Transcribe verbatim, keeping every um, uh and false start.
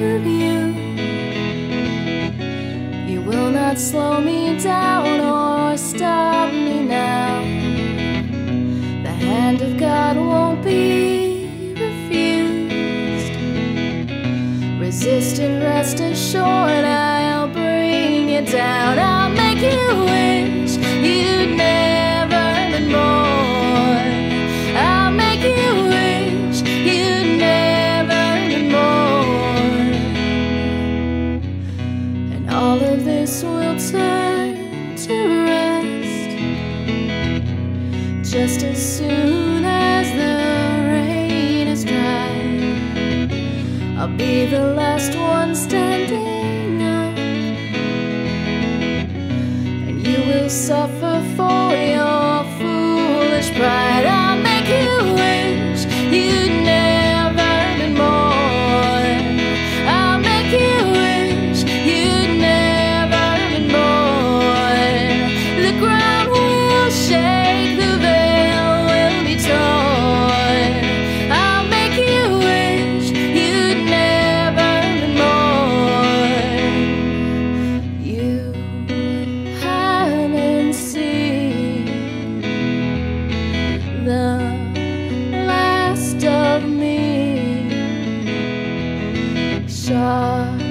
of you. You will not slow me down or stop me now. The hand of God won't be refused. Resist and rest assured, I'll bring you down. I'll make you wish you'd never been born. I'll make you wish you'd never been born. And all of this will turn to rest just as soon as the rain is dry. I'll be the last one standing up, and you will suffer for your foolish pride. I'll make you wish you'd never been born. I'll make you wish you'd never been born. The ground will shake, the veil will be torn. I'll make you wish you'd never been born. You haven't seen the last of me. Shot